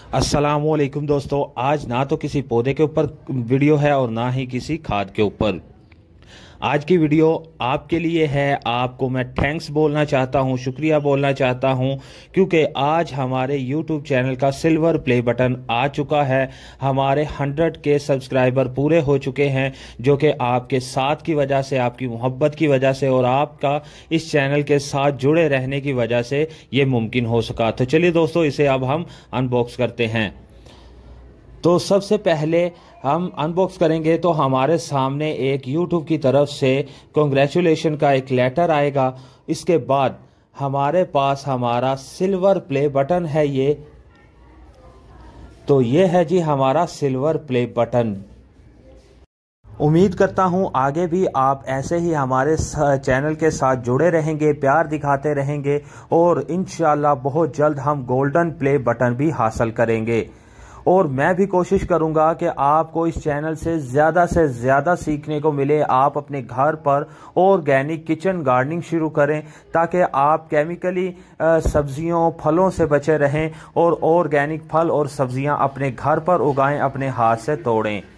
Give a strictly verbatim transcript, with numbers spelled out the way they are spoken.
अस्सलामुअलैकुम दोस्तों, आज ना तो किसी पौधे के ऊपर वीडियो है और ना ही किसी खाद के ऊपर। आज की वीडियो आपके लिए है। आपको मैं थैंक्स बोलना चाहता हूं, शुक्रिया बोलना चाहता हूं, क्योंकि आज हमारे यूट्यूब चैनल का सिल्वर प्ले बटन आ चुका है। हमारे हंड्रेड के सब्सक्राइबर पूरे हो चुके हैं, जो कि आपके साथ की वजह से, आपकी मोहब्बत की वजह से और आपका इस चैनल के साथ जुड़े रहने की वजह से ये मुमकिन हो सका। तो चलिए दोस्तों, इसे अब हम अनबॉक्स करते हैं। तो सबसे पहले हम अनबॉक्स करेंगे तो हमारे सामने एक यूट्यूब की तरफ से कॉन्ग्रेचुलेशन का एक लेटर आएगा। इसके बाद हमारे पास हमारा सिल्वर प्ले बटन है। ये तो ये है जी हमारा सिल्वर प्ले बटन। उम्मीद करता हूं आगे भी आप ऐसे ही हमारे चैनल के साथ जुड़े रहेंगे, प्यार दिखाते रहेंगे और इंशाल्लाह बहुत जल्द हम गोल्डन प्ले बटन भी हासिल करेंगे। और मैं भी कोशिश करूंगा कि आपको इस चैनल से ज़्यादा से ज़्यादा सीखने को मिले। आप अपने घर पर ऑर्गेनिक किचन गार्डनिंग शुरू करें, ताकि आप केमिकली सब्जियों फलों से बचे रहें और ऑर्गेनिक फल और सब्जियां अपने घर पर उगाएं, अपने हाथ से तोड़ें।